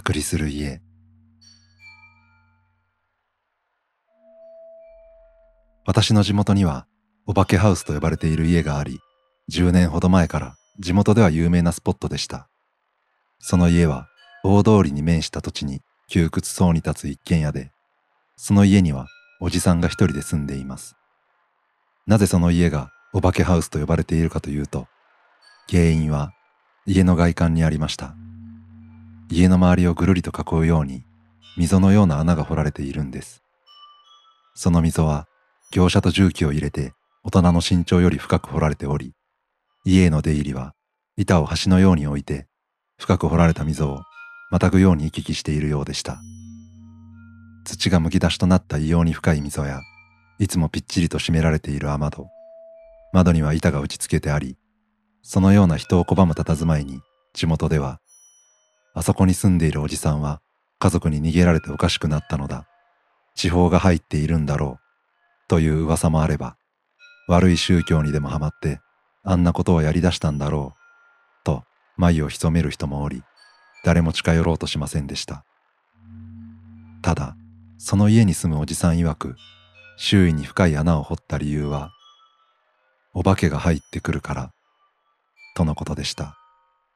隔離する家。私の地元にはお化けハウスと呼ばれている家があり、10年ほど前から地元では有名なスポットでした。その家は大通りに面した土地に窮屈そうに立つ一軒家で、その家にはおじさんが一人で住んでいます。なぜその家がお化けハウスと呼ばれているかというと、原因は家の外観にありました。家の周りをぐるりと囲うように溝のような穴が掘られているんです。その溝は業者と重機を入れて大人の身長より深く掘られており、家への出入りは板を橋のように置いて深く掘られた溝をまたぐように行き来しているようでした。土がむき出しとなった異様に深い溝や、いつもぴっちりと閉められている雨戸、窓には板が打ち付けてあり、そのような人を拒む佇まいに地元では、あそこに住んでいるおじさんは家族に逃げられておかしくなったのだ、地方が入っているんだろうという噂もあれば、悪い宗教にでもハマってあんなことをやり出したんだろうと眉を潜める人もおり、誰も近寄ろうとしませんでした。ただ、その家に住むおじさん曰く、周囲に深い穴を掘った理由は、お化けが入ってくるからとのことでした。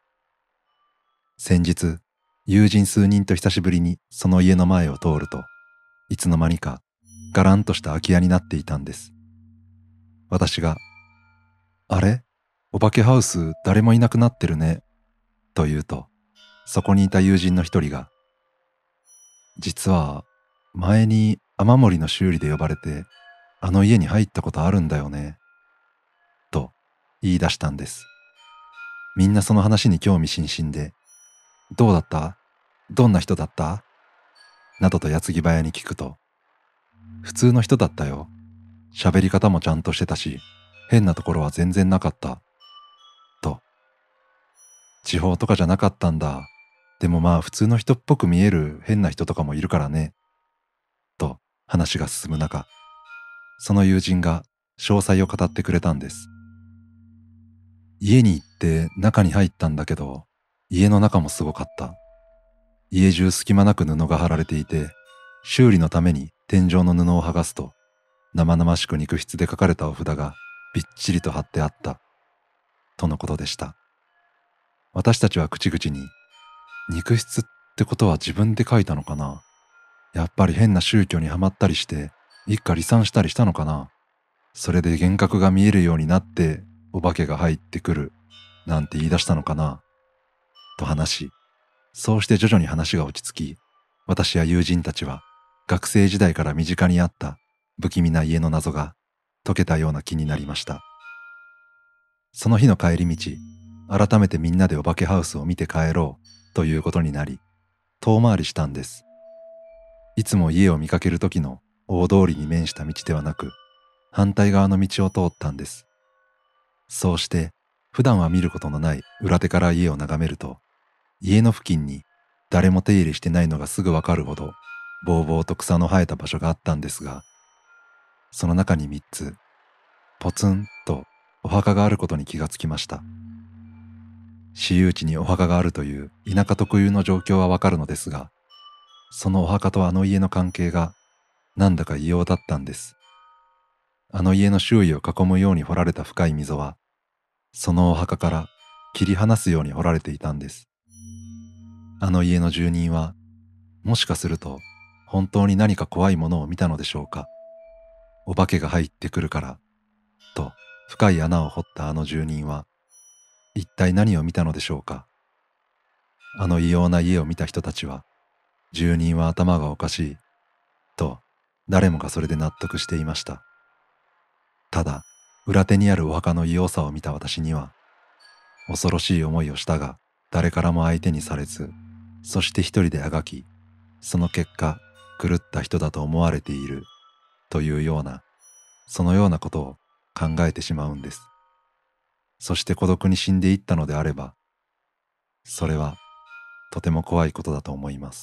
先日、友人数人と久しぶりにその家の前を通ると、いつの間にかガランとした空き家になっていたんです。私が、あれ、お化けハウス誰もいなくなってるね、と言うと、そこにいた友人の一人が、実は前に雨漏りの修理で呼ばれて、あの家に入ったことあるんだよね、と言い出したんです。みんなその話に興味津々で、どうだった？どんな人だった？などと矢継ぎ早に聞くと、普通の人だったよ。喋り方もちゃんとしてたし、変なところは全然なかった。と、地方とかじゃなかったんだ。でもまあ普通の人っぽく見える変な人とかもいるからね。と話が進む中、その友人が詳細を語ってくれたんです。家に行って中に入ったんだけど、家の中もすごかった。家中隙間なく布が貼られていて、修理のために天井の布を剥がすと、生々しく肉筆で書かれたお札がびっちりと貼ってあった、とのことでした。私たちは口々に、肉筆ってことは自分で書いたのかな？やっぱり変な宗教にはまったりして、一家離散したりしたのかな？それで幻覚が見えるようになって、お化けが入ってくる、なんて言い出したのかな？と話し、そうして徐々に話が落ち着き、私や友人たちは学生時代から身近にあった不気味な家の謎が解けたような気になりました。その日の帰り道、改めてみんなでお化けハウスを見て帰ろうということになり、遠回りしたんです。いつも家を見かける時の大通りに面した道ではなく、反対側の道を通ったんです。そうして、普段は見ることのない裏手から家を眺めると、家の付近に誰も手入れしてないのがすぐわかるほど、ぼうぼうと草の生えた場所があったんですが、その中に3つ、ポツンとお墓があることに気がつきました。私有地にお墓があるという田舎特有の状況はわかるのですが、そのお墓とあの家の関係がなんだか異様だったんです。あの家の周囲を囲むように掘られた深い溝は、そのお墓から切り離すように掘られていたんです。あの家の住人は、もしかすると本当に何か怖いものを見たのでしょうか。お化けが入ってくるから、と深い穴を掘ったあの住人は、一体何を見たのでしょうか。あの異様な家を見た人たちは、住人は頭がおかしい、と誰もがそれで納得していました。ただ、裏手にあるお墓の異様さを見た私には、恐ろしい思いをしたが、誰からも相手にされず、そして一人であがき、その結果、狂った人だと思われている、というような、そのようなことを考えてしまうんです。そして孤独に死んでいったのであれば、それはとても怖いことだと思います。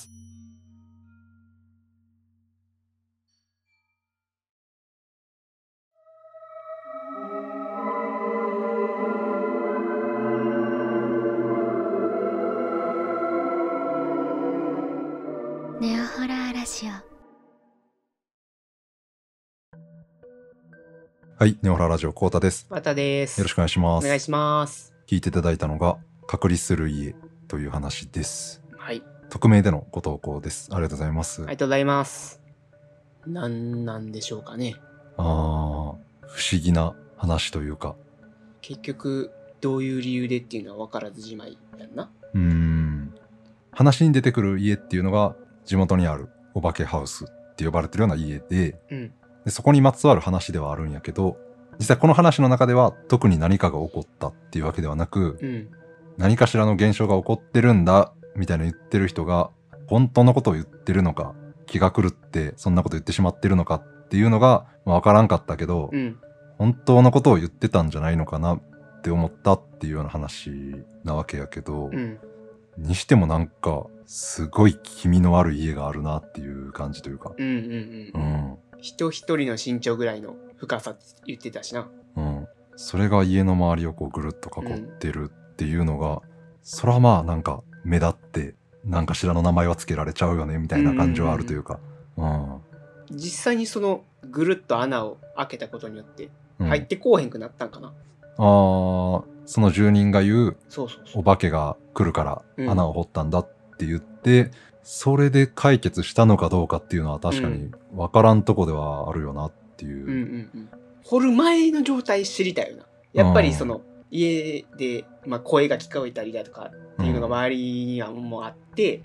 ラジオ。 はい、ネオララジオコウタです。 またです。 よろしくお願いします。 お願いします。 聞いていただいたのが隔離する家という話です。 はい。 匿名でのご投稿です。ありがとうございます。 ありがとうございます。なんでしょうかね。 不思議な話というか。 結局どういう理由でっていうのは分からずじまいやんな。 話に出てくる家っていうのが地元にあるお化けハウスって呼ばれてるような家で、でそこにまつわる話ではあるんやけど、実際この話の中では特に何かが起こったっていうわけではなく、何かしらの現象が起こってるんだみたいな言ってる人が本当のことを言ってるのか、気が狂ってそんなこと言ってしまってるのかっていうのが分からんかったけど、本当のことを言ってたんじゃないのかなって思ったっていうような話なわけやけど、にしてもなんかすごい気味のある家があるなっていう感じというか、 人一人の身長ぐらいの深さって言ってたしな。 それが家の周りをこうぐるっと囲ってるっていうのが、そらまあなんか目立って何かしらの名前は付けられちゃうよねみたいな感じはあるというか、 実際にそのぐるっと穴を開けたことによって入ってこうへんくなったんかな。 その住人が言うお化けが来るから穴を掘ったんだって言って、それで解決したのかどうかっていうのは確かに分からんとこではあるよなっていう。 掘る前の状態知りたいよな。やっぱりその家で、声が聞こえたりだとかっていうのが周りにはもうあって、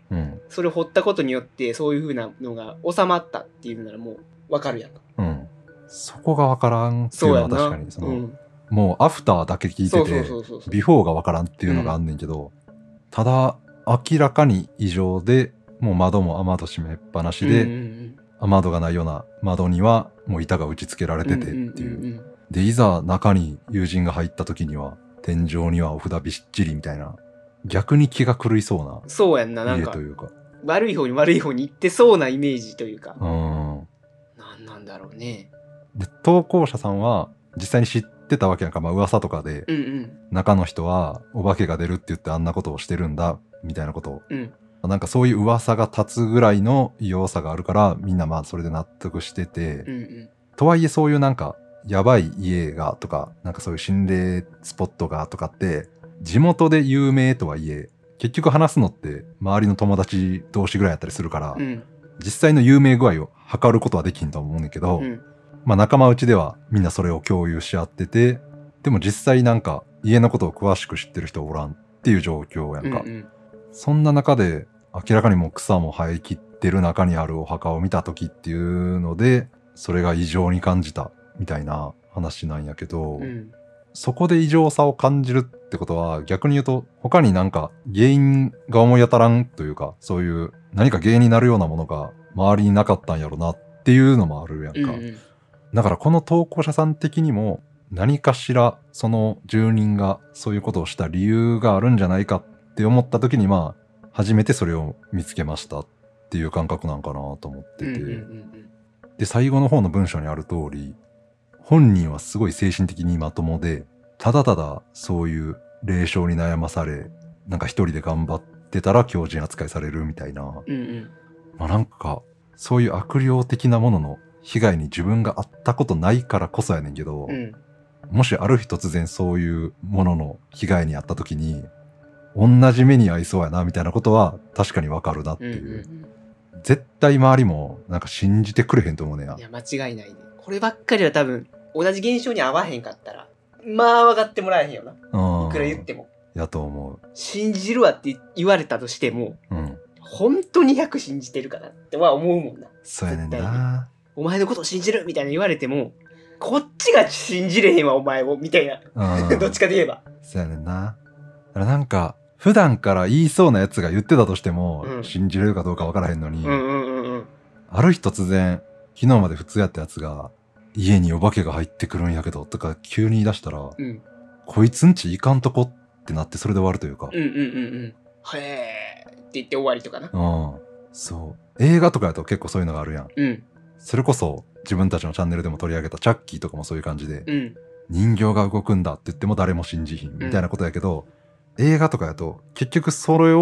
それを掘ったことによってそういう風なのが収まったっていうならもう分かるやんか。 そこが分からんっていうのは確かにその、もうアフターだけ聞いててビフォーが分からんっていうのがあんねんけど、ただ明らかに異常で、もう窓も雨戸閉めっぱなしで、雨戸がないような窓にはもう板が打ち付けられててっていう。でいざ中に友人が入った時には天井にはお札びっちりみたいな、逆に気が狂いそうな家というか、 悪い方に悪い方に行ってそうなイメージというか、なんだろうね。 で投稿者さんは実際に知ってたわけやんか、噂とかで、中の人はお化けが出るって言ってあんなことをしてるんだみたいなことを、なんかそういう噂が立つぐらいの異様さがあるからみんなそれで納得してて、とはいえそういうなんかやばい家がとか、なんかそういう心霊スポットがとかって地元で有名とはいえ、結局話すのって周りの友達同士ぐらいやったりするから、実際の有名具合を測ることはできんと思うんだけど、仲間内ではみんなそれを共有し合ってて、でも実際なんか家のことを詳しく知ってる人おらんっていう状況やんか。そんな中で明らかにもう草も生えきってる中にあるお墓を見た時っていうので、それが異常に感じたみたいな話なんやけど、そこで異常さを感じるってことは逆に言うと他になんか原因が思い当たらんというか、そういう何か原因になるようなものが周りになかったんやろなっていうのもあるやんか。だからこの投稿者さん的にも何かしらその住人がそういうことをした理由があるんじゃないかって思った時に初めてそれを見つけましたっていう感覚なんかなと思ってて、で最後の方の文章にある通り、本人はすごい精神的にまともで、ただただそういう霊障に悩まされ、なんか一人で頑張ってたら強靭扱いされるみたいな、なんかそういう悪霊的なものの被害に自分が遭ったことないからこそやねんけど、もしある日突然そういうものの被害に遭った時に同じ目に遭いそうやなみたいなことは確かにわかるなっていう、絶対周りもなんか信じてくれへんと思うねや。 いや間違いないね。こればっかりは多分同じ現象に合わへんかったら分かってもらえへんよな、いくら言っても。 やと思う。 信じるわって言われたとしても、本当に100信じてるかなっては思うもんな。 そうやねんな。 お前のことを信じるみたいな言われても、こっちが信じれへんわお前をみたいなどっちかで言えばそうやねんな。だからなんか普段から言いそうなやつが言ってたとしても、信じれるかどうか分からへんのに、ある日突然昨日まで普通やったやつが家にお化けが入ってくるんやけどとか急に言い出したら、こいつんち行かんとこってなってそれで終わるというか、 へえって言って終わりとかな。 そう映画とかやと結構そういうのがあるやん。それこそ自分たちのチャンネルでも取り上げたチャッキーとかもそういう感じで、人形が動くんだって言っても誰も信じひんみたいなことやけど、映画とかやと結局それを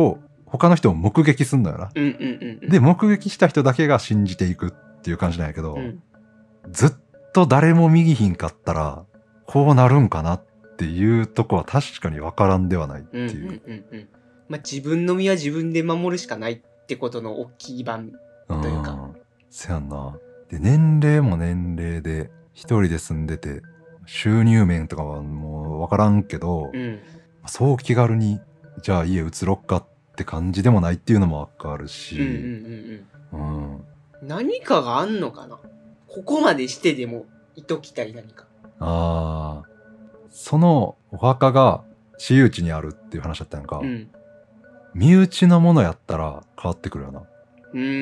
他の人を目撃すんのよな。 うんうんうんうん。 で、目撃した人だけが信じていくっていう感じなんやけど、 うんずっと誰も右ひんかったら、こうなるんかなっていうとこは確かにわからんではないってうんうんいう。 うんうん。まあ自分の身は自分で守るしかないってことの大きい版というか。 せやんな。で、年齢も年齢で、一人で住んでて、収入面とかはもうわからんけど、 うん。 そう気軽に、じゃあ家移ろっかって感じでもないっていうのもわかるし、 うんうんうんうんうん。何かがあんのかな、ここまでしてでもいときたい何か。 ああ、そのお墓が私有地にあるっていう話だったんか、 うん。 身内のものやったら変わってくるよな。 うんうん。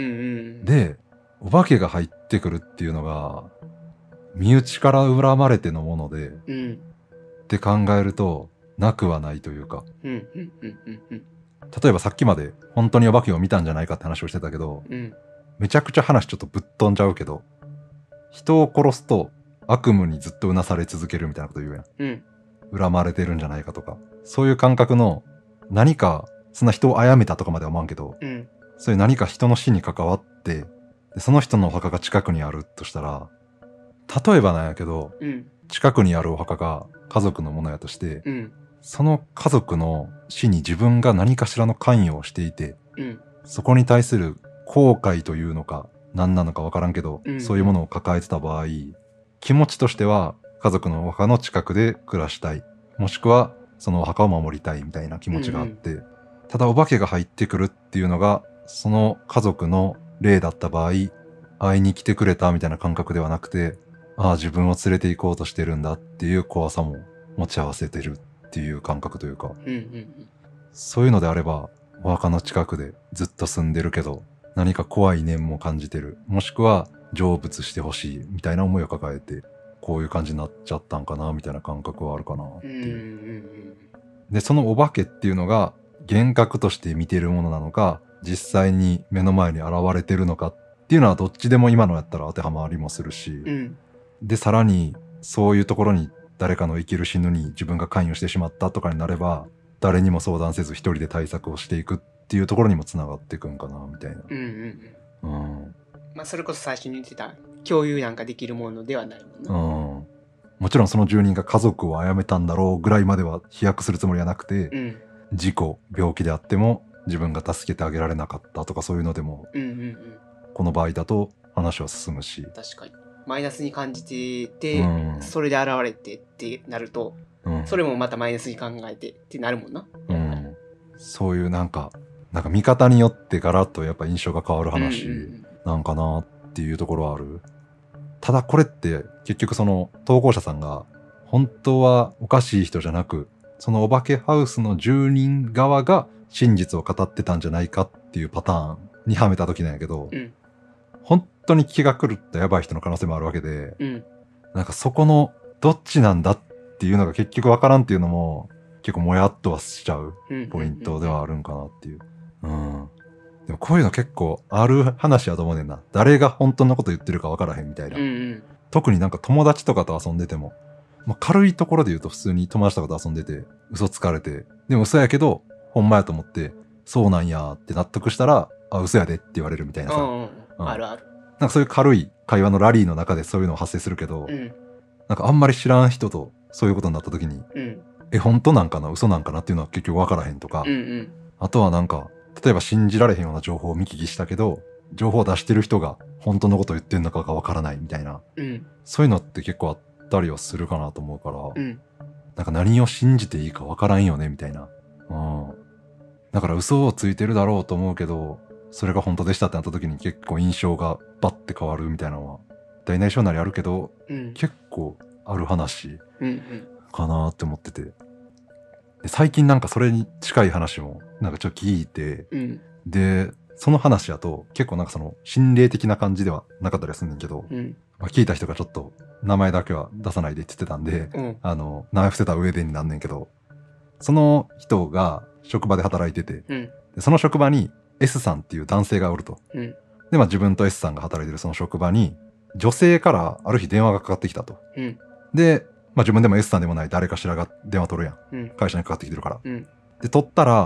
で、お化けが入ってくるっていうのが、身内から恨まれてのもので、 うん。 って考えると、なくはないというか、 うんうんうんうんうん。 例えばさっきまで本当にお化けを見たんじゃないかって話をしてたけど、 うん。 めちゃくちゃ話ちょっとぶっ飛んじゃうけど、人を殺すと悪夢にずっとうなされ続けるみたいなこと言うやん。 うん。 恨まれてるんじゃないかとか、そういう感覚の何か、そんな人を殺めたとかまでは思わんけど、 うん。 そういう何か人の死に関わって、でその人のお墓が近くにあるとしたら、例えばなんやけど、 うん。 近くにあるお墓が家族のものやとして、 うん。 その家族の死に自分が何かしらの関与をしていて、 うん。 そこに対する後悔というのか何なのかわからんけど、 うんそういうものを抱えてた場合、気持ちとしては家族のお墓の近くで暮らしたい、もしくはそのお墓を守りたいみたいな気持ちがあって、ただお化けが入ってくるっていうのがその家族の霊だった場合、会いに来てくれたみたいな感覚ではなくて、ああ自分を連れて行こうとしてるんだっていう怖さも持ち合わせてるっていう感覚というか、 うんうんそういうのであればお墓の近くでずっと住んでるけど何か怖い念も感じてる、もしくは成仏してほしいみたいな思いを抱えてこういう感じになっちゃったんかなみたいな感覚はあるかなっていう。でそのお化けっていうのが幻覚として見てるものなのか実際に目の前に現れてるのかっていうのはどっちでも今のやったら当てはまりもするし、 うん。 でさらにそういうところに誰かの生きる死ぬに自分が関与してしまったとかになれば誰にも相談せず一人で対策をしていくっていうところにもつながっていくんかなみたいな。 まあそれこそ最初に言ってた共有なんかできるものではないもんな。 もちろんその住人が家族を殺めたんだろうぐらいまでは飛躍するつもりはなくて、事故病気であっても自分が助けてあげられなかったとかそういうのでも、この場合だと話は進むし、確かにマイナスに感じてて、それで現れてってなると、それもまたマイナスに考えてってなるもんな。 そういうなんか見方によってガラッとやっぱ印象が変わる話なんかなっていうところはある。ただこれって結局その投稿者さんが本当はおかしい人じゃなく、そのお化けハウスの住人側が真実を語ってたんじゃないかっていうパターンにはめた時なんやけど、本当に気が狂ったやばい人の可能性もあるわけで、なんかそこのどっちなんだっていうのが結局わからんっていうのも結構もやっとはしちゃうポイントではあるんかなっていう。でもこういうの結構ある話やと思うねんな。誰が本当のこと言ってるかわからへんみたいな。特になんか友達とかと遊んでても、軽いところで言うと普通に友達とかと遊んでて嘘つかれて、でも嘘やけどほんまやと思ってそうなんやって納得したら、あ、嘘やでって言われるみたいなさ。 あるある。 なんかそういう軽い会話のラリーの中でそういうの発生するけど、なんかあんまり知らん人とそういうことになった時に、本当なんかな嘘なんかなっていうのは結局分からへんとか、あとはなんか例えば信じられへんような情報を見聞きしたけど情報を出してる人が本当のことを言ってんのかが分からないみたいな、そういうのって結構あったりはするかなと思うから、なんか何を信じていいか分からんよねみたいな、だから嘘をついてるだろうと思うけどそれが本当でしたってなった時に結構印象がバッて変わるみたいなのは大なり小なりあるけど、結構ある話かなって思ってて、で最近なんかそれに近い話もなんかちょっと聞いて、でその話だと結構なんかその心霊的な感じではなかったりするんだけど、聞いた人がちょっと名前だけは出さないでって言ってたんで、名前伏せた上でになんねんけど、その人が職場で働いてて、でその職場に S さんっていう男性がおると、で自分と S さんが働いてるその職場に女性からある日電話がかかってきたと、で自分でも S さんでもない誰かしらが電話取るやん、会社にかかってきてるから、で取ったら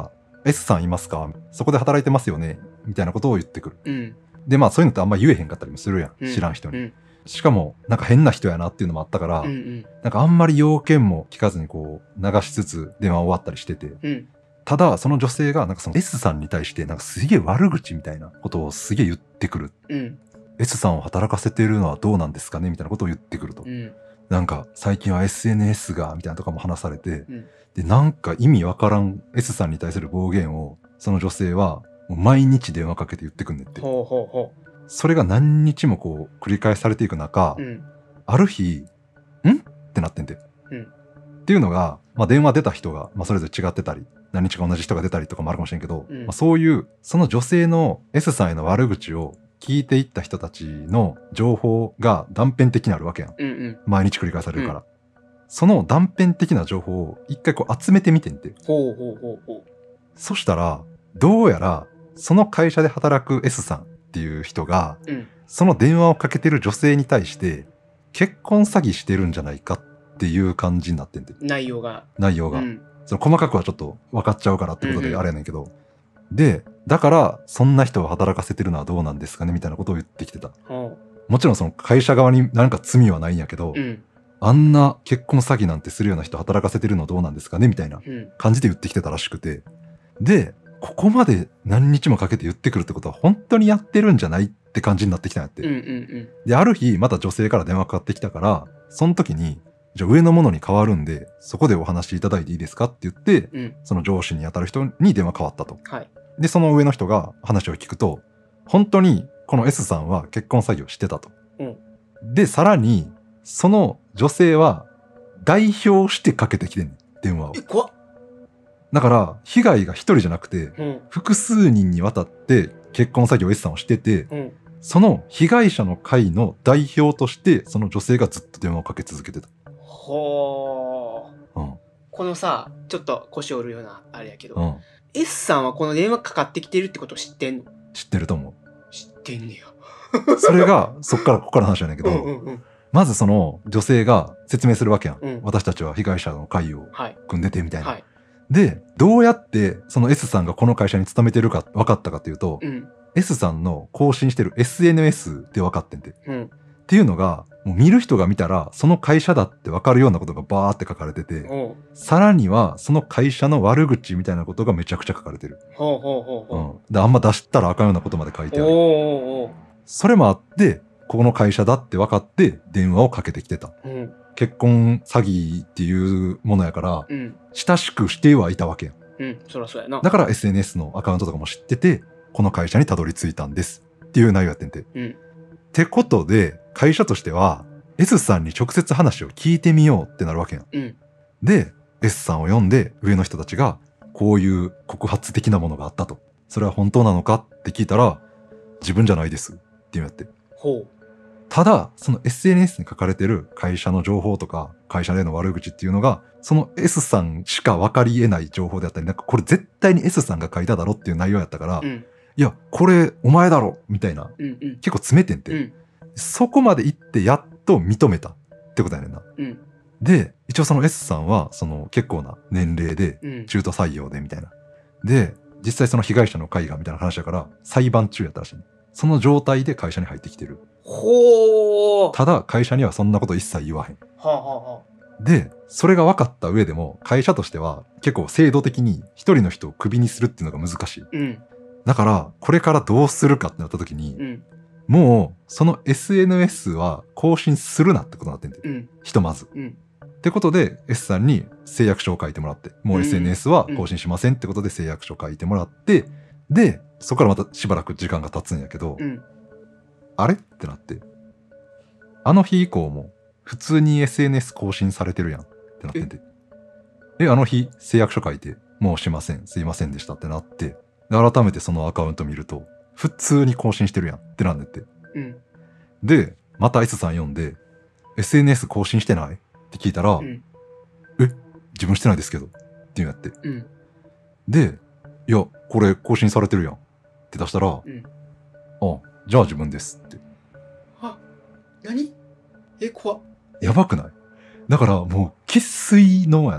S さんいますか、そこで働いてますよねみたいなことを言ってくる。 うん。 でまあそういうのってあんま言えへんかったりもするやん、 うん知らん人に。 うんしかもなんか変な人やなっていうのもあったから、 うんうんなんかあんまり要件も聞かずにこう流しつつ電話終わったりしてて、 うん。 ただその女性がなんかその S さんに対してなんかすげえ悪口みたいなことをすげえ言ってくる。 うん。 S さんを働かせているのはどうなんですかねみたいなことを言ってくると。 うん。 なんか最近は SNS がみたいなとかも話されて、 うん。 でなんか意味わからん S さんに対する暴言をその女性はもう毎日電話かけて言ってくんねって。 ほうほうほそれが何日もこう繰り返されていく中、 う。うん。 ある日、んってなってんて。 うんっていうのが、まあ、電話出た人が、まあ、それぞれ違ってたり、何日か同じ人が出たりとかもあるかもしれんけど、 うんまあ、そういう、その女性の S さんへの悪口を聞いていった人たちの情報が断片的にあるわけやん。 うんうん。 毎日繰り返されるから。その断片的な情報を一回こう集めてみてんて。 ほうほうほうほう。 そしたら、どうやら、その会社で働く S さんっていう人が、 うん。 その電話をかけてる女性に対して、結婚詐欺してるんじゃないかっていう感じになってんて。 内容が。 内容が。 うん。 その細かくはちょっと分かっちゃうからってことうんうんであれやねんけど。で、だから、そんな人を働かせてるのはどうなんですかねみたいなことを言ってきてた。 ほもちろんその会社側に何か罪はないんやけど、 う。うん。 あんな結婚詐欺なんてするような人働かせてるのどうなんですかねみたいなうん。 感じで言ってきてたらしくて。で、ここまで何日もかけて言ってくるってことは本当にやってるんじゃないって感じになってきたんやって。 うんうんで、ある日、また女性から電話かかってきたから、その時に、じゃあ上のものに変わるんで、そこでお話しいただいていいですかって言って、 うん。うん。 その上司に当たる人に電話変わったと。 はい。 で、その上の人が話を聞くと、本当にこの S さんは結婚詐欺をしてたと。 うんで、さらに、その女性は代表してかけてきてんねん、電話を。 え、怖っ。 だから、被害が一人じゃなくて、 うん。 複数人にわたって結婚詐欺を S さんをしてて、 うん。 その被害者の会の代表としてその女性がずっと電話をかけ続けてた。 ほー。 うん。 このさ、ちょっと腰折るようなあれやけど、 うん。 S さんはこの電話かかってきてるってこと知ってんの？ 知ってると思知ってんねや。 う。それが、ここからの話なんだけど、 うんうんうん。 まずその女性が説明するわけやん。 うん私たちは被害者の会をはい。 組んでてみたいな。 はい。 で、どうやってその S さんがこの会社に勤めてるか分かったかというと、 うん。 S さんの更新してる SNS で分かってんて。 うん。 っていうのが、もう見る人が見たらその会社だって分かるようなことがバーって書かれてて、 おう。 さらにはその会社の悪口みたいなことがめちゃくちゃ書かれてる。 ほうほうほうほうん。で、あんま出したらあかんようなことまで書いてう。 ある。 おおおそれもあって、この会社だって分かって電話をかけてきてた。 お。うん。 結婚詐欺っていうものやから、 うん。 親しくしてはいたわけやん。 うん。そらそうやな。 だから SNS のアカウントとかも知ってて、この会社にたどり着いたんですっていう内容やってんて。 うん。 ってことで、会社としては、S さんに直接話を聞いてみようってなるわけやん。 うん。 で、S さんを呼んで、上の人たちが、こういう告発的なものがあったと。それは本当なのかって聞いたら、自分じゃないですって言うんやって。 ほう。 ただ、その SNS に書かれてる会社の情報とか、会社での悪口っていうのが、その S さんしか分かり得ない情報であったり、なんかこれ絶対に S さんが書いただろっていう内容やったから、 うん。 いや、これお前だろみたいな、 うんうん。 結構詰めてんて。 うん。 そこまで行ってやっと認めたってことやねんな。 うん。 で、一応その S さんは、その結構な年齢で、 うん。 中途採用でみたいな。で、実際その被害者の会がみたいな話だから、裁判中やったらしい。その状態で会社に入ってきてる。 ほー。 ただ、会社にはそんなこと一切言わへん。 はあはあはあ。 で、それが分かった上でも、会社としては結構制度的に一人の人をクビにするっていうのが難しい。 うん。 だから、これからどうするかってなった時に、 うん。 もう、その SNS は更新するなってことになってんで。 うん。 ひとまず。 うん。 ってことで、S さんに誓約書を書いてもらって、もう SNS は更新しませんってことで誓約書を書いてもらって、で、そこからまたしばらく時間が経つんやけど、 うん。 あれってなって、あの日以降も普通に SNS 更新されてるやんってなってて、あの日誓約書書いて、もうしません、すいませんでしたってなって、で改めてそのアカウント見ると、普通に更新してるやんってなんでって。 うん。 で、また S さん読んで、SNS 更新してないって聞いたら、 うん。 自分してないですけどっていうのやって。 うん。 で、いや、これ更新されてるやんって出したら、 うん。 あ、じゃあ自分ですって。 あ、何？怖っ。 やばくない？だからもう生粋のやんな。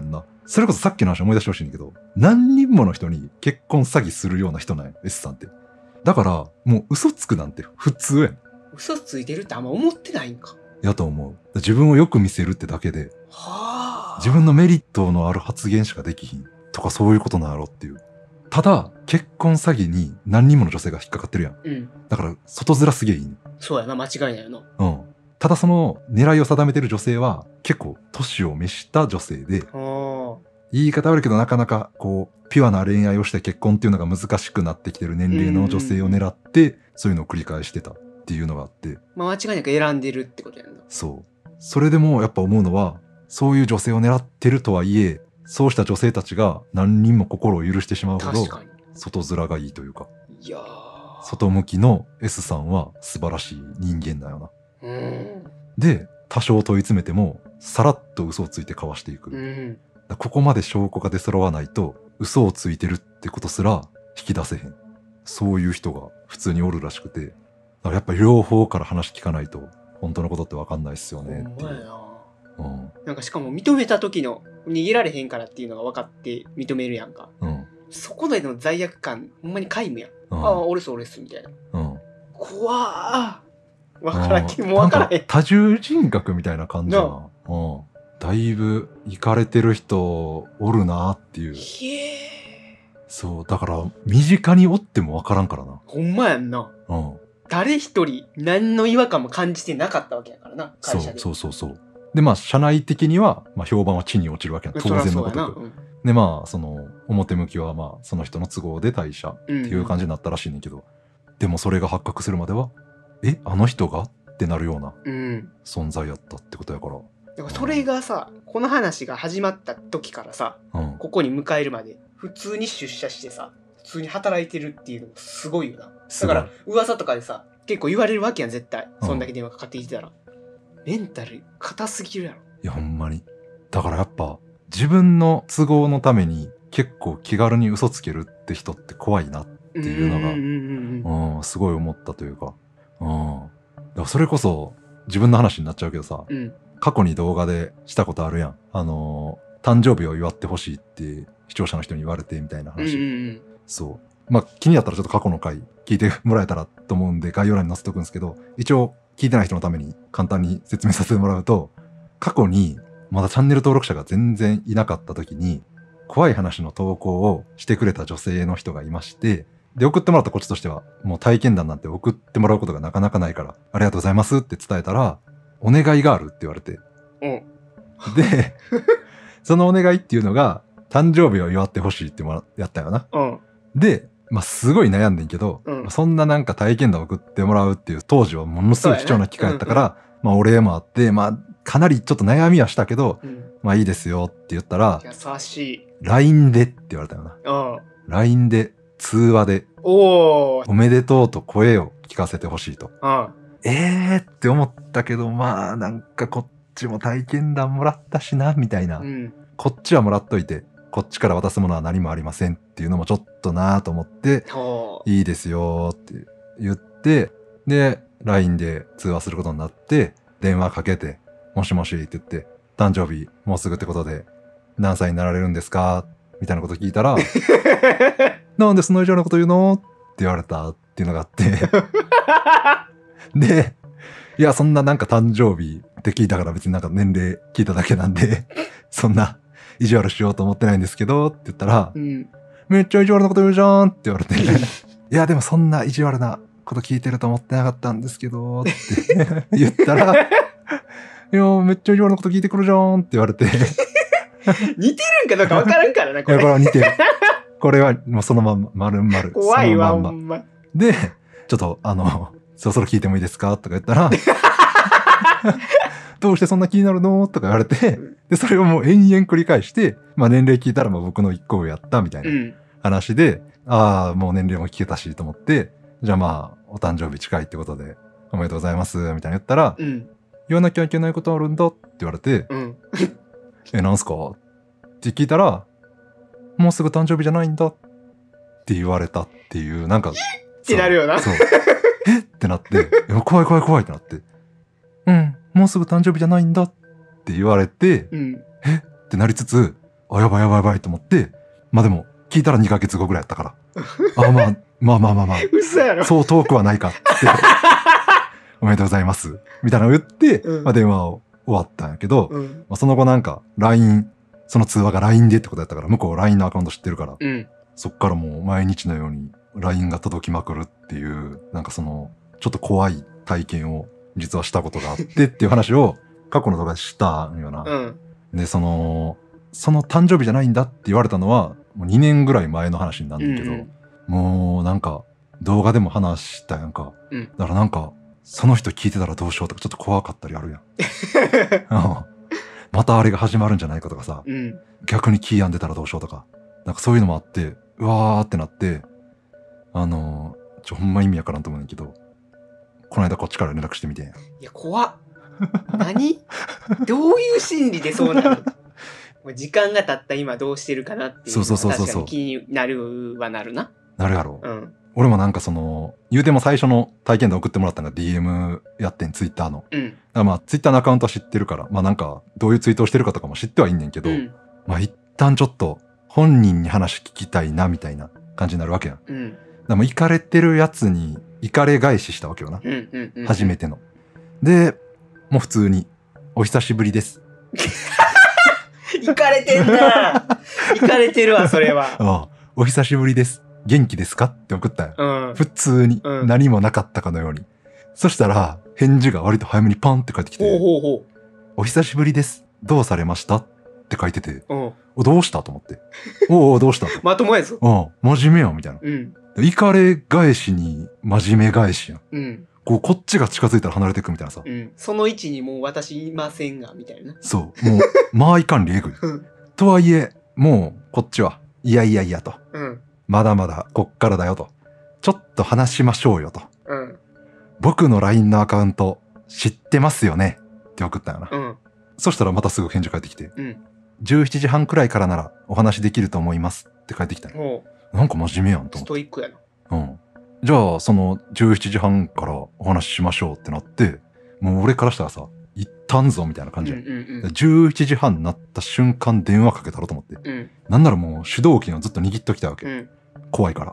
それこそさっきの話思い出してほしいんだけど、何人もの人に結婚詐欺するような人なんや S さんって。だからもう嘘つくなんて普通やん。 嘘ついてるってあんま思ってないんか。 やと思う。自分をよく見せるってだけで、 はあ。 自分のメリットのある発言しかできひんとか、そういうことなんやろっていう。ただ結婚詐欺に何人もの女性が引っかかってるやん。 うん。 だから外面すげえいいね。 そうやな、間違いないよな。 うん。ただその狙いを定めてる女性は結構年を召した女性で、言い方悪いけどなかなかこうピュアな恋愛をして結婚っていうのが難しくなってきてる年齢の女性を狙ってそういうのを繰り返してたっていうのがあって、 まあ間違いなく選んでるってことやんな。 そう。それでもやっぱ思うのは、そういう女性を狙ってるとはいえ、そうした女性たちが何人も心を許してしまうほど外面がいいというか、 いや外向きの S さんは素晴らしい人間だよな。で多少問い詰めてもさらっと嘘をついてかわしていく。ここまで証拠が出揃わないと嘘をついてるってことすら引き出せへん。そういう人が普通におるらしくて、だからやっぱ両方から話聞かないと本当のことって分かんないっすよねっていう。 なんかしかも認めた時の逃げられへんからっていうのが分かって認めるやんか。そこでの罪悪感ほんまに皆無やん。ああ俺っす俺っすみたいな。怖ー。分からんけどもう分からへん。 多重人格みたいな感じやな。だいぶイカれてる人おるなっていう。そうだから身近におっても分からんからな。 ほんまやんな。誰一人何の違和感も感じてなかったわけやからな、会社で。そうでまあ社内的には、まあ、評判は地に落ちるわけやん、当然のことく。でまあその表向きはまあその人の都合で退社っていう感じになったらしいねんけど、でもそれが発覚するまではあの人がってなるような存在やったってことやから。 だからそれがさ、この話が始まった時からさ、ここに迎えるまで普通に出社してさ、普通に働いてるっていうのもすごいよな。だから噂とかでさ結構言われるわけやん絶対。そんだけ電話かかってきてたら、メンタル硬すぎるやろ。 いやほんまに。だからやっぱ自分の都合のために結構気軽に嘘つけるって人って怖いなっていうのがすごい思ったというか。だからそれこそ自分の話になっちゃうけどさ、過去に動画でしたことあるやん。誕生日を祝ってほしいって視聴者の人に言われてみたいな話。そう。まあ気になったらちょっと過去の回聞いてもらえたらと思うんで概要欄に載せておくんですけど、一応聞いてない人のために簡単に説明させてもらうと、過去にまだチャンネル登録者が全然いなかった時に怖い話の投稿をしてくれた女性の人がいまして、で送ってもらったこっちとしてはもう体験談なんて送ってもらうことがなかなかないからありがとうございますって伝えたら、お願いがあるって言われて、でそのお願いっていうのが誕生日を祝ってほしいってやったよな。でまあすごい悩んでんけど、そんななんか体験談を送ってもらうっていう当時はものすごい貴重な機会やったから、まあお礼もあって、まあかなりちょっと悩みはしたけど、まあいいですよって言ったら、 優しい LINE でって言われたよな。LINE で通話でおめでとうと声を聞かせてほしいと。って思ったけど、まあなんかこっちも体験談もらったしなみたいな、こっちはもらっといてこっちから渡すものは何もありませんっていうのもちょっとなと思って、いいですよって言って、で LINE で通話することになって電話かけて、もしもしって言って、誕生日もうすぐってことで何歳になられるんですかみたいなこと聞いたらなんでその以上のこと言うのって言われたっていうのがあってで、いやそんななんか誕生日って聞いたから別になんか年齢聞いただけなんでそんな意地悪しようと思ってないんですけどって言ったら、めっちゃ意地悪なこと言うじゃんって言われていやでもそんな意地悪なこと聞いてると思ってなかったんですけどって言ったらいやめっちゃ意地悪なこと聞いてくるじゃんって言われて似てるんかどうか分からんからなこれ。 いやこれは似てる。これはもうそのまんま丸々 怖いわほんま。 でちょっとそろそろ聞いてもいいですかとか言ったらどうしてそんな気になるのとか言われて、でそれをもう延々繰り返して、まあ年齢聞いたらまあ僕の1個上やったみたいな話で、ああもう年齢も聞けたしと思って、じゃあまあお誕生日近いってことでおめでとうございますみたいな言ったら、言わなきゃいけないことあるんだって言われて、なんすかって聞いたら、もうすぐ誕生日じゃないんだって言われたっていう、なんかってなるよな。 そうってなって、怖い怖い怖いってなって、もうすぐ誕生日じゃないんだって言われて、ってなりつつ、 あ、やばいやばいやばいと思って、まあでも聞いたら2ヶ月後ぐらいやったから、あ、まあ嘘やろ。 そう遠くはないかっておめでとうございますみたいなのを言って、まあ、電話を終わったんやけど、まあ、その後なんか LINE、その通話が LINE でってことやったから、向こう LINE のアカウント知ってるから、そっからもう毎日のように LINE が届きまくるっていう、なんかそのちょっと怖い体験を実はしたことがあってっていう話を過去の動画でしたんよな。で、その誕生日じゃないんだって言われたのはもう2年ぐらい前の話になるんだけど、もうなんか動画でも話したやんか。だからなんかその人聞いてたらどうしようとかちょっと怖かったりあるやん。またあれが始まるんじゃないかとかさ、逆に気病んでたらどうしようとか、なんかそういうのもあって、うわーってなって、ほんま意味わからんと思うんだけど、この間こっちから連絡してみてんや。 いや、怖っ。何どういう心理でそうなるの？時間が経った今どうしてるかなっていうのが確かに気になるはなるな。 なるやろ。俺もなんかその言うても最初の体験談送ってもらったのが DM やってん、ツイッターの。だからまあツイッターのアカウントは知ってるから、まあなんかどういうツイートをしてるかとかも知ってはいんねんけど、まあ一旦ちょっと本人に話聞きたいなみたいな感じになるわけやん。でもイカれてるやつにイカれ返ししたわけよな。初めての。で、もう普通にお久しぶりです。 イカれてんな。イカれてるわそれは。 お久しぶりです。元気ですかって送ったよ。普通に何もなかったかのように。そしたら返事が割と早めにパンって返ってきて、お久しぶりです。どうされましたって書いてて、どうしたと思って。おどうしたまともやぞ。 真面目やんみたいな。イカれ返しに真面目返しやん。こっちが近づいたら離れていくみたいなさ。 その位置にもう私いませんがみたいな。 そう。もうまあいかんりえぐい。とはいえもうこっちはいやいやいやと。まだまだこっからだよと。ちょっと話しましょうよと。僕の LINE のアカウント知ってますよねって送ったよな。そしたらまたすぐ返事返ってきて、17時半くらいからならお話できると思いますって返ってきたよ。なんか真面目やんと思って。 ストイックやな。 じゃあその17時半からお話ししましょうってなって、もう俺からしたらさ、行ったんぞみたいな感じやん。11時半になった瞬間電話かけたろと思って、なんならもう主導権をずっと握っときたわけ。怖いから。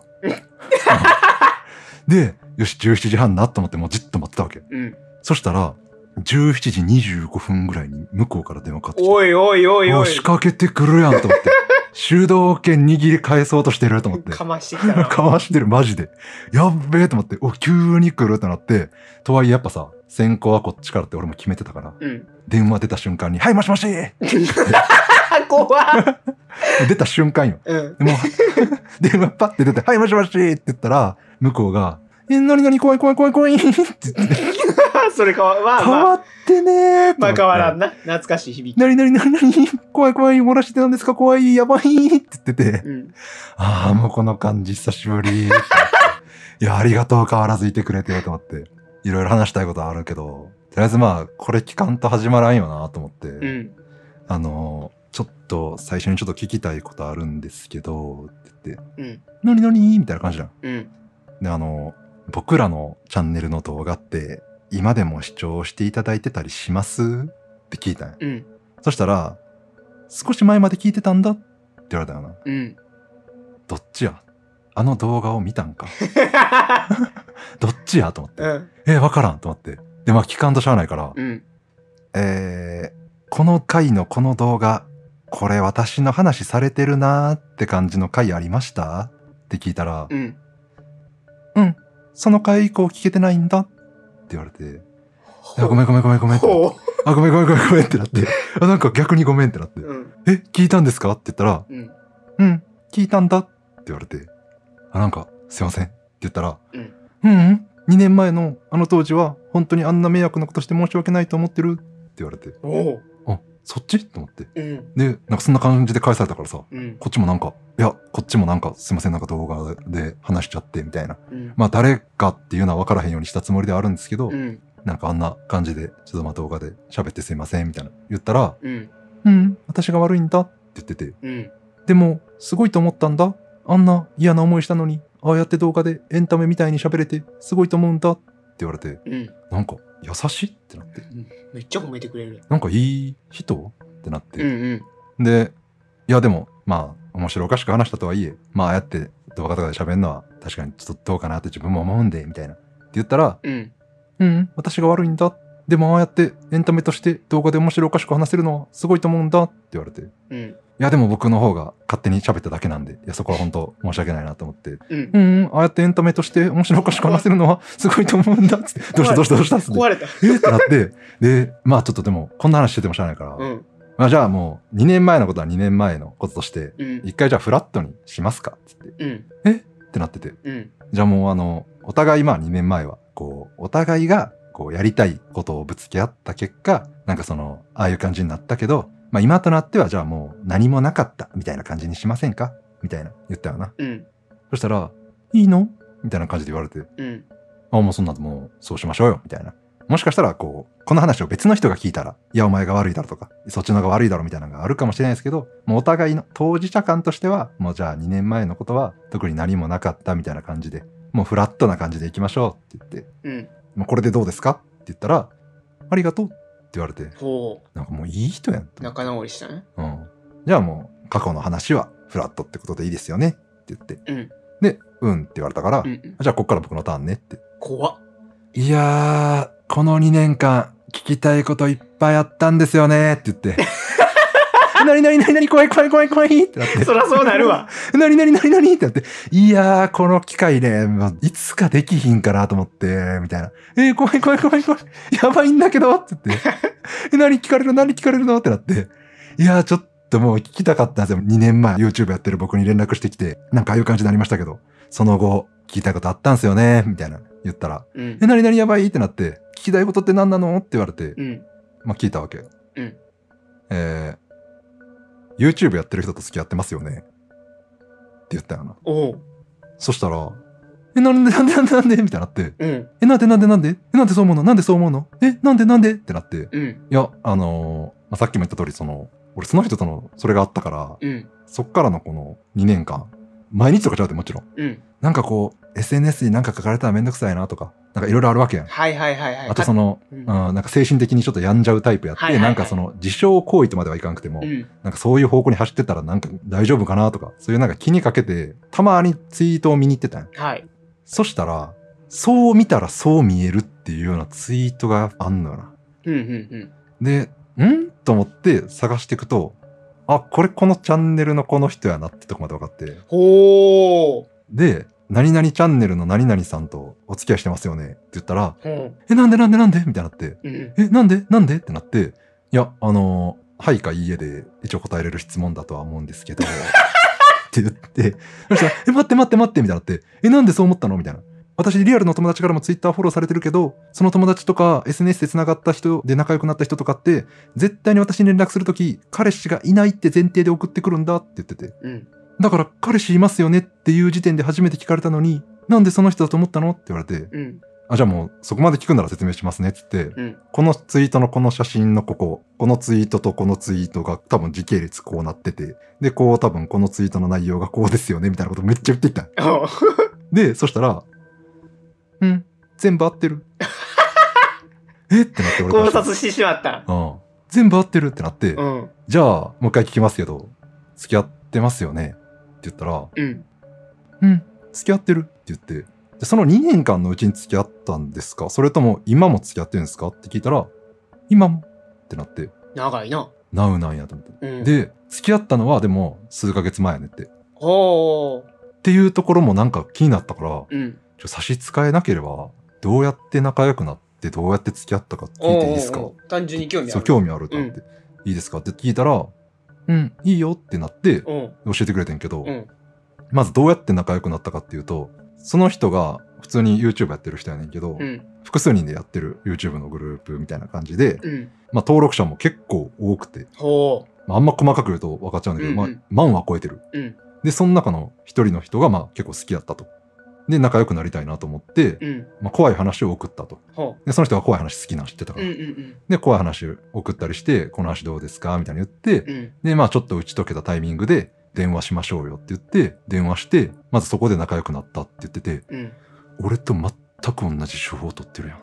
で、よし17時半なと思ってもうじっと待ってたわけ。そしたら17時25分ぐらいに向こうから電話かかってきて、 おいおいおいおい、 仕掛けてくるやんと思って。主導権握り返そうとしてると思って。 かましてきたな。 かましてる、マジで。やっべえと思って、急に来るってなって、とはいえやっぱさ、先行はこっちからって俺も決めてたから、電話出た瞬間に、はい、もしもし怖っ出た瞬間よ。もう、電話パッて出て、はい、もしもしって言ったら、向こうが、なになに怖いって言って。 それ変わってねー。 まあ変わらんな。懐かしい響き。 なに怖い漏らしてたんですか怖いやばいって言ってて。ああ、もうこの感じ久しぶり。いや、ありがとう変わらずいてくれてと思って。いろいろ話したいことあるけど、とりあえずまあ、これ聞かんと始まらんよなと思って。ちょっと最初にちょっと聞きたいことあるんですけど、って言って。なにみたいな感じじゃん。で、僕らのチャンネルの動画って今でも視聴していただいてたりしますって聞いたんや。そしたら、少し前まで聞いてたんだって言われたよな。どっちや、あの動画を見たんかどっちやと思って。わからんと思って。で、まあ聞かんとしゃあないから、この回のこの動画、これ私の話されてるなーって感じの回ありましたって聞いたら、その回以降聞けてないんだって言われて、ごめんって。ごめんってなって、なんか逆にごめんってなって、聞いたんですかって言ったら、聞いたんだって言われて、なんかすいませんって言ったら、2年前のあの当時は本当にあんな迷惑なことして申し訳ないと思ってるって言われて、そっちと思って、で、なんかそんな感じで返されたからさ、こっちもなんか、こっちもなんかすいません、なんか動画で話しちゃってみたいな、まあ誰かっていうのは分からへんようにしたつもりではあるんですけど、なんかあんな感じでちょっとまあ動画で喋ってすいませんみたいな言ったら、私が悪いんだって言ってて、でもすごいと思ったんだ、あんな嫌な思いしたのにああやって動画でエンタメみたいに喋れてすごいと思うんだって言われて、なんか優しいってなって、 めっちゃ褒めてくれる。 なんかいい人ってなって、で、 いやでもまあ面白おかしく話したとはいえ、まあああやって動画とかで喋るのは確かにちょっとどうかなって自分も思うんでみたいなって言ったら、私が悪いんだ、でもああやってエンタメとして動画で面白おかしく話せるのはすごいと思うんだって言われて、いやでも僕の方が勝手に喋っただけなんで、いやそこは本当申し訳ないなと思って、ああやってエンタメとして面白おかしく話せるのはすごいと思うんだっつって、どうしたって壊れたってなって、でまあちょっとでもこんな話しててもしゃあないから、まあじゃあもう2年前のことは2年前のこととして一回じゃあフラットにしますかっつって、ってなってて、じゃあもうお互いまあ2年前はこうお互いがこうやりたいことをぶつけ合った結果、なんかああいう感じになったけど、まあ今となってはじゃあもう何もなかったみたいな感じにしませんかみたいな言ったよな。そしたら、いいのみたいな感じで言われて、あ、もうそんなのもうそうしましょうよみたいな。もしかしたらこの話を別の人が聞いたら、いやお前が悪いだろとか、そっちの方が悪いだろみたいなのがあるかもしれないですけど、もうお互いの当事者間としては、もうじゃあ2年前のことは特に何もなかったみたいな感じで、もうフラットな感じでいきましょうって言って、もうこれでどうですかって言ったら、ありがとうって言われて、なんかもういい人やん。 仲直りしたね。 じゃあもう過去の話はフラットってことでいいですよねって言って、で、って言われたから、じゃあこっから僕のターンねって。 怖っ。 いやー、この2年間聞きたいこといっぱいあったんですよねって言って。なに怖いってなって。 そらそうなるわ。 なにってなって。いやー、この機会ね、いつかできひんかなと思って、みたいな。怖い。やばいんだけどって言って。何聞かれるのってなって。いやー、ちょっともう聞きたかったんですよ。2年前 YouTube やってる僕に連絡してきて、なんかああいう感じになりましたけど、その後、聞きたいことあったんすよね、みたいな言ったら、何やばいってなって、聞きたいことって何なのって言われて、まあ聞いたわけ。YouTube やってる人と付き合ってますよねって言ったよな。そしたら、なんでみたいになって、なんでそう思うのなんでってなって、いや、さっきも言った通り、俺その人とのそれがあったから、そっからのこの2年間、毎日とかちゃうってもちろん。なんかこう、SNS になんか書かれたらめんどくさいなとか、なんかいろいろあるわけやん。あとなんか精神的にちょっと病んじゃうタイプやって、なんか自傷行為とまではいかなくても、なんかそういう方向に走ってたらなんか大丈夫かなとか、そういうなんか気にかけて、たまにツイートを見に行ってたんや。そしたら、そう見たらそう見えるっていうようなツイートがあんのよな。で、と思って探していくと、あ、このチャンネルのこの人やなってとこまで分かって。で、何々チャンネルの何々さんとお付き合いしてますよねって言ったら、なんでみたいになって、なんでってなって、いや、はいかいいえで一応答えれる質問だとは思うんですけど、って言って、そしたら、待ってみたいになって、なんでそう思ったのみたいな。私リアルの友達からもツイッターフォローされてるけど、その友達とか SNS で繋がった人で仲良くなった人とかって、絶対に私に連絡するとき、彼氏がいないって前提で送ってくるんだって言ってて。だから彼氏いますよねっていう時点で初めて聞かれたのに、なんでその人だと思ったのって言われて、じゃあもうそこまで聞くなら説明しますねって言って、このツイートのこの写真のこのツイートとこのツイートが多分時系列こうなってて、で、多分このツイートの内容がこうですよねみたいなことめっちゃ言ってきた。で、そしたら、全部合ってる。ってなって俺考察してしまった。 全部合ってるってなって、じゃあもう一回聞きますけど、付き合ってますよねって言ったら、付き合ってるって言って、でその2年間のうちに付き合ったんですか、それとも今も付き合ってるんですかって聞いたら、今もってなって、 長いな。 ナウなんやと思って、で付き合ったのはでも数ヶ月前やねってっていうところもなんか気になったから、差し支えなければどうやって仲良くなってどうやって付き合ったか聞いていいですか。 単純に興味ある。 そう、興味あると思って、いいですかって聞いたら、いいよってなって教えてくれてんけど、まずどうやって仲良くなったかっていうと、その人が普通に YouTube やってる人やねんけど、複数人でやってる YouTube のグループみたいな感じで、登録者も結構多くて、あんま細かく言うと分かっちゃうんだけど、万は超えてる。で、その中の一人の人が結構好きやったと。で、仲良くなりたいなと思って、怖い話を送ったと。で、その人が怖い話好きなの知ってたから。で、怖い話を送ったりして、この話どうですかみたいに言って、で、ちょっと打ち解けたタイミングで、電話しましょうよって言って、電話して、まずそこで仲良くなったって言ってて、俺と全く同じ手法を取ってるやん。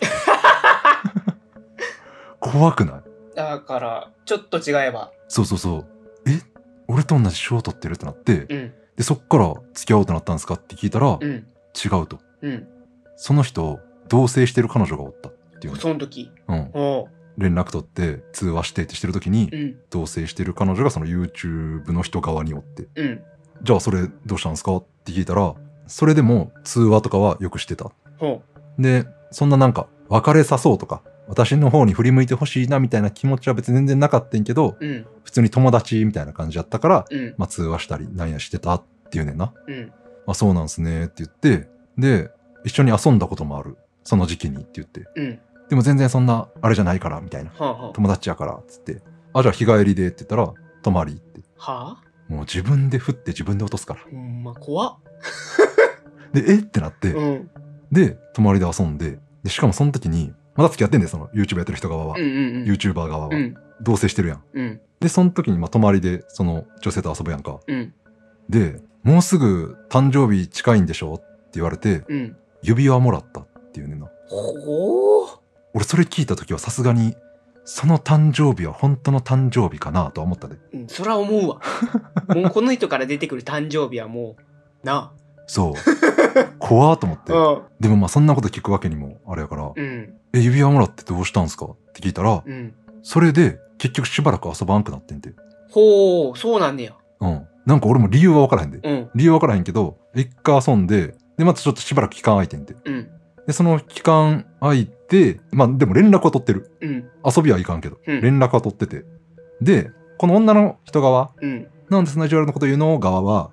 怖くない？ だから、ちょっと違えば。 そう。 俺と同じ賞を取ってるってなって、でそっから付き合おうってなったんですかって聞いたら、違うと、その人同棲してる彼女がおったっていう。 その時、 連絡取って通話してってしてる時に、同棲してる彼女がその YouTube の人側におって、じゃあそれどうしたんですかって聞いたら、それでも通話とかはよくしてた。でそんななんか別れさそうとか私の方に振り向いてほしいなみたいな気持ちは別に全然なかったんけど、普通に友達みたいな感じだったから、まあ通話したりなんやしてたっていうねんな。あ、そうなんすねって言って、で一緒に遊んだこともあるその時期にって言って、でも全然そんなあれじゃないからみたいな、友達やからっつって、あ、じゃあ日帰りでって言ったら泊まりって、もう自分で振って自分で落とすから、 怖っでってなって、で泊まりで遊んで、でしかもその時にまだ付き合ってんで、その YouTube やってる人側は、YouTuber 側は、同棲してるやん。でその時にまあ泊まりでその女性と遊ぶやんか。でもうすぐ誕生日近いんでしょって言われて、指輪もらったっていうねんな。俺それ聞いた時はさすがにその誕生日は本当の誕生日かなとは思ったで。 そら思うわ。もうこの人から出てくる誕生日はもうな。 そう怖ーと思って、でもまあそんなこと聞くわけにもあれやから、指輪もらってどうしたんすかって聞いたら、それで結局しばらく遊ばんくなってんて。 ほう、そうなんねや。 なんか俺も理由は分からへんで、理由は分からへんけど一回遊んで、でまたちょっとしばらく期間空いてんて、でその期間空いて、まあでも連絡は取ってる、遊びはいかんけど、連絡は取ってて、でこの女の人側、なんでそんな意地悪なこと言うの側は、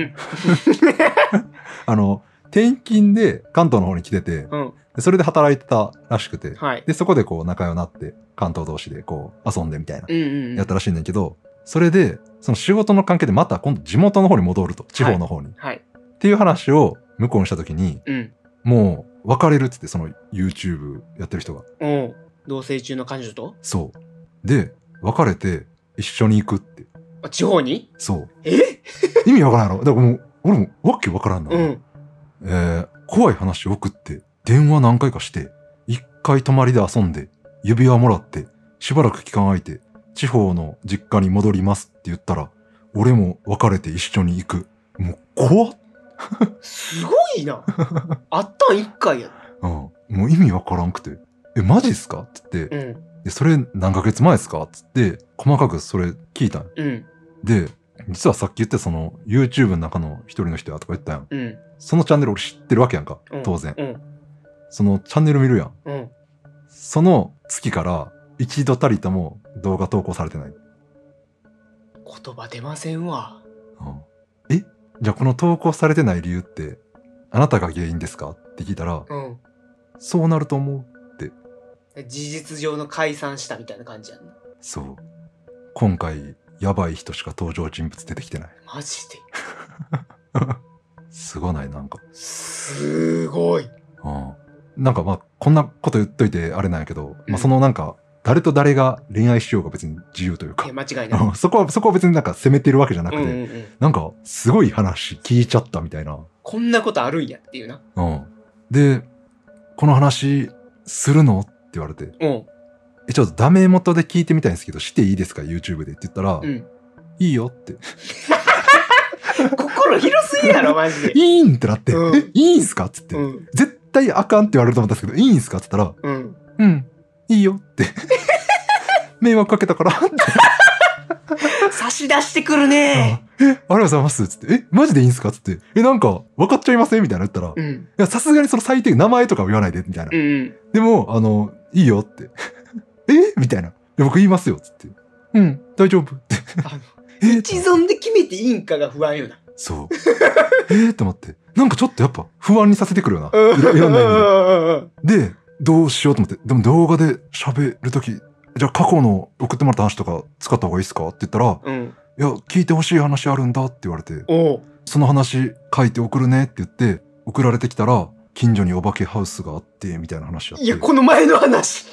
転勤で関東の方に来てて、それで働いてたらしくて、でそこでこう仲良くなって関東同士でこう遊んでみたいな、やったらしいんだけど、それでその仕事の関係でまた今度地元の方に戻ると、地方の方に、っていう話を向こうにした時に、もう別れるっつって、その YouTube やってる人が、 同棲中の彼女と、 そうで別れて一緒に行くって。 地方に？ そう。意味わからんやろ。だからもう俺もわけわからんな。怖い話送って電話何回かして、一回泊まりで遊んで指輪もらってしばらく期間空いて地方の実家に戻りますって言ったら、俺も別れて一緒に行く。もう怖っすごいな。あったん一回や。 もう意味わからんくて、マジっすかっつって、でそれ何ヶ月前っすかっつって細かくそれ聞いたん。で実はさっき言ってその YouTube の中の一人の人やとか言ったやん、そのチャンネル俺知ってるわけやんか、当然、そのチャンネル見るやん、その月から一度たりとも動画投稿されてない。 言葉出ませんわ。 じゃあこの投稿されてない理由ってあなたが原因ですかって聞いたら、そうなると思うって。 事実上の解散したみたいな感じやんな。 そう、今回やばい人しか登場人物出てきてない。 マジですごない？なんかすごい。 なんかまあこんなこと言っといてあれなんやけど、まあそのなんか誰と誰が恋愛しようが別に自由というか、 間違いない。 そこは別になんか責めてるわけじゃなくて、なんかすごい話聞いちゃったみたいな。 こんなことあるんやっていうな。 でこの話するのって言われて、ちょっとダメ元で聞いてみたいんですけどしていいですか YouTube でって言ったら、いいよって心広すぎやろマジで。 いいんってなって、いいんすかっつって、絶対あかんって言われると思ったんですけど、いいんすかっつったら、いいよって迷惑かけたからって差し出してくるね。 ありがとうございますっつって、マジでいいんすかっつって、なんか分かっちゃいませんみたいな言ったら、いやさすがにその最低名前とかは言わないでみたいな、でもいいよってみたいな、僕言いますよっつって、大丈夫って一存で決めていいんかが不安よな。 そうって思って、なんかちょっとやっぱ不安にさせてくるよな、いろんな意味で。でどうしようと思って、でも動画で喋るとき、じゃあ過去の送ってもらった話とか使った方がいいですかって言ったら、いや聞いてほしい話あるんだって言われて、その話書いて送るねって言って送られてきたら、近所にお化けハウスがあってみたいな話やって、 いやこの前の話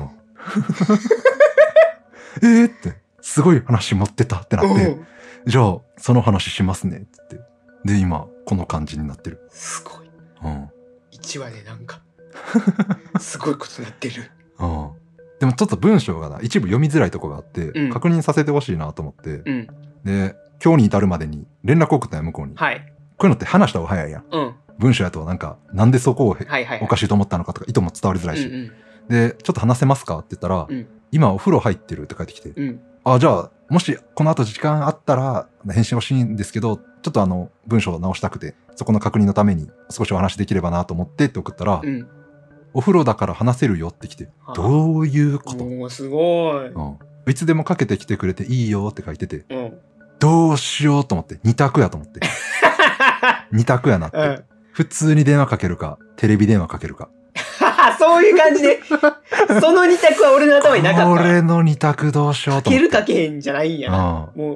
ってすごい話持ってたってなって、じゃあその話しますねって言って、で今この感じになってる。 すごい。1話でなんかすごいことになってる。 でもちょっと文章がな一部読みづらいとこがあって、確認させてほしいなと思って、で今日に至るまでに連絡送ったよ向こうに、 はい、 こういうのって話した方が早いやん、 うん、 文章やとなんでそこをはいはい、 おかしいと思ったのかとか意図も伝わりづらいし、 うんうん、 でちょっと話せますかって言ったら、 うん、 今お風呂入ってるって返ってきて、 うん、 あ、じゃあもしこの後時間あったら返信欲しいんですけど、ちょっと文章を直したくてそこの確認のために少しお話できればなと思ってって送ったら、 うん、 お風呂だから話せるよって来て、どういうこと？ もうすごい、 いつでもかけてきてくれていいよって書いてて、 うん、 どうしようと思って、二択やと思って二択やなって、うん、普通に電話かけるかテレビ電話かけるかそういう感じでその二択は俺の頭になかった。 俺の二択どうしようと思って、 かけるかけへんじゃないんやな、もう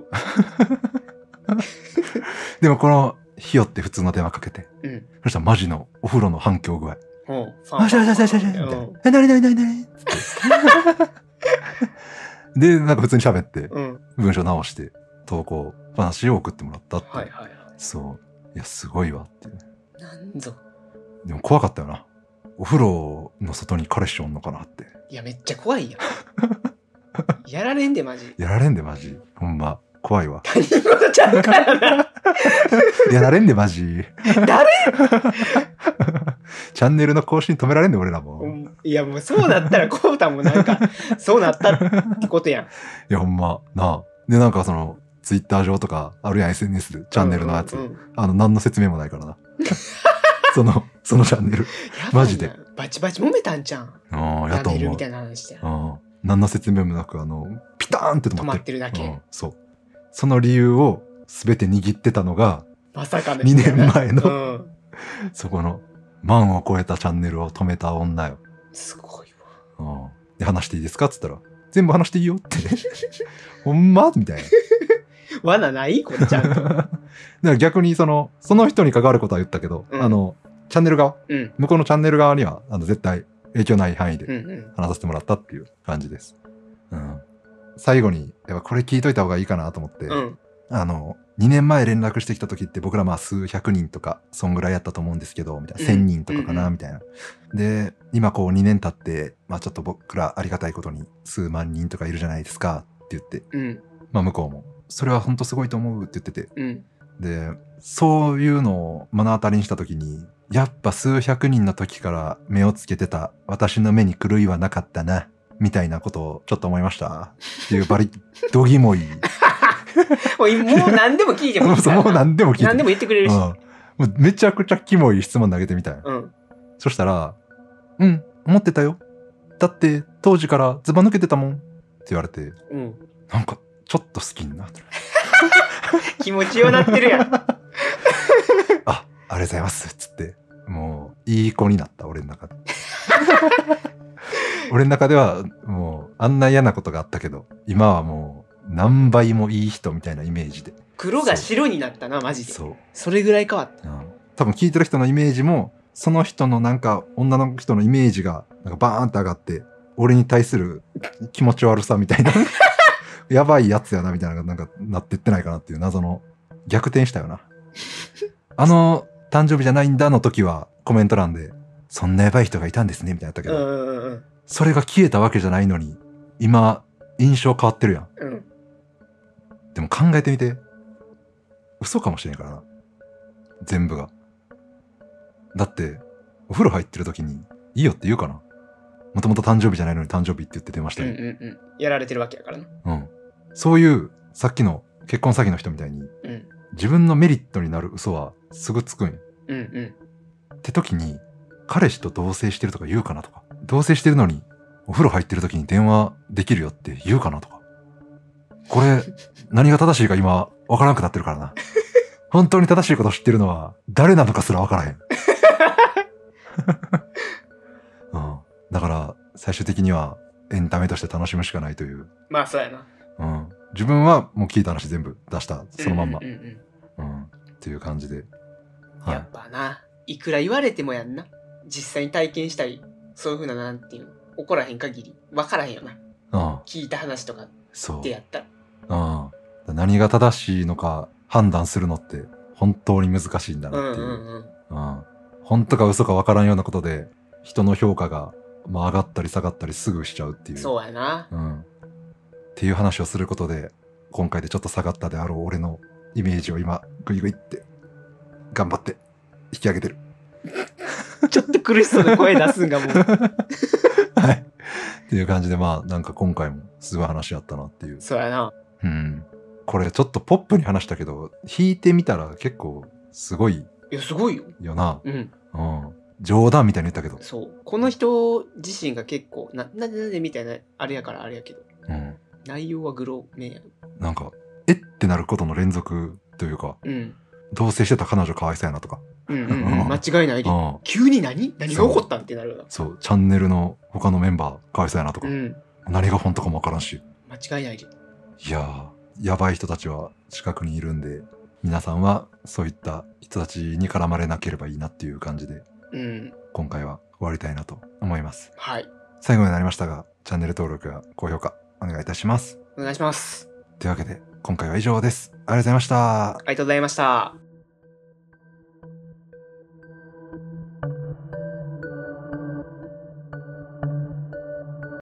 でもこのひよって普通の電話かけて、 うん、 そしたらマジのお風呂の反響具合、 あしゃしゃしゃしゃしゃみたいな、 なになになになにでなんか普通に喋って、文章直して投稿話を送ってもらったって、はいはいはい、そういやすごいわっていう。 なんぞでも怖かったよな、お風呂の外に彼氏おんのかなって。 いやめっちゃ怖いやんやられんでマジ、 やられんでマジ、ほんま怖いわ。 他人事ちゃうからなやられんでマジ誰チャンネルの更新止められんで俺らも、 いやもうそうなったらコウタもなんかそうなったってことやん。いやほんまなあ。でなんかそのツイッター上とかあるやん SNS でチャンネルのやつ、何の説明もないからなそのチャンネルマジでバチバチ揉めたんじゃん。やと思うみたいな話で、 何の説明もなくピターンって止まってるだけ、その理由を全て握ってたのがまさかの 2年前の、そこの万を超えたチャンネルを止めた女よ。 すごいわ。 で話していいですかっつったら全部話していいよってほんまみたいな罠ないこっちゃんとだから逆にその人に関わることは言ったけど、チャンネル側、向こうのチャンネル側には絶対影響ない範囲で話させてもらったっていう感じです、最後にやっぱこれ聞いといた方がいいかなと思って、2年前連絡してきた時って僕らまあ数百人とかそんぐらいやったと思うんですけどみたいな、1000人とかかなみたいな、で今こう2年経ってまあちょっと僕らありがたいことに数万人とかいるじゃないですかって言って、まあ向こうもそれは本当すごいと思うって言ってて、でそういうのを目の当たりにした時にやっぱ数百人の時から目をつけてた私の目に狂いはなかったなみたいなことをちょっと思いましたっていうバリどぎもいもう何でも聞いてもいいからもう何でも聞いて何でも言ってくれるし、 もうめちゃくちゃキモい質問投げてみたい、そしたら思ってたよ、だって当時からズバ抜けてたもんって言われて、なんかちょっと好きになって気持ちよなってるやんありがとうございますっつってもういい子になった俺の中で俺の中ではもうあんな嫌なことがあったけど今はもう何倍もいい人みたいなイメージで、 黒が白になったなマジで。それぐらい変わった、 多分聞いてる人のイメージもその人のなんか女の人のイメージがなんかバーンって上がって俺に対する気持ち悪さみたいなやばいやつやなみたいななんかなってってないかなっていう謎の逆転したよな誕生日じゃないんだの時はコメント欄でそんなやばい人がいたんですねみたいなやったけど、それが消えたわけじゃないのに今印象変わってるやん、でも考えてみて嘘かもしれんからな全部が。だってお風呂入ってる時にいいよって言うかな、もともと誕生日じゃないのに誕生日って言って出ましたよ、 やられてるわけやからな、 そういうさっきの結婚詐欺の人みたいに、自分のメリットになる嘘はすぐつくんよ、って時に彼氏と同棲してるとか言うかなとか、同棲してるのにお風呂入ってる時に電話できるよって言うかなとか、これ何が正しいか今わからなくなってるからな本当に正しいこと知ってるのは誰なのかすらわからへんだから最終的にはエンタメとして楽しむしかないという。 まあそうやな、自分はもう聞いた話全部出したそのまんま、っていう感じで、 やっぱないくら言われてもやんな、実際に体験したりそういう風ななんていう起こらへん限り分からへんよな、聞いた話とかってやったら、 何が正しいのか判断するのって本当に難しいんだなっていう、本当か嘘か分からんようなことで人の評価が上がったり下がったりすぐしちゃうっていう。 そうやな、 っていう話をすることで今回でちょっと下がったであろう俺のイメージを今グイグイって頑張って引き上げてる。 ちょっと苦しそうな声出すんがもうはい。っていう感じで、まあなんか今回もすごい話あったなっていう。 そうやな。 うん。これちょっとポップに話したけど、弾いてみたら結構すごい。 いやすごいよ。 よな。 うん。 冗談みたいに言ったけど。 そう。この人自身が結構なんでみたいなあれやからあれやけど。 うん。 内容はグロめや。 なんかってなることの連続というか。 うん。 同棲してた彼女かわいそうやなとか。 間違いないで。急に何が起こったんってなるな。 そう。チャンネルの他のメンバーかわいそうやなとか。何が本当かもわからんし。 間違いないで。 いやー、やばい人たちは近くにいるんで、皆さんはそういった人たちに絡まれなければいいなっていう感じで、今回は終わりたいなと思います。 はい。 最後になりましたが、チャンネル登録や高評価お願いいたします。 お願いします。 というわけで、今回は以上です。ありがとうございました。 ありがとうございました。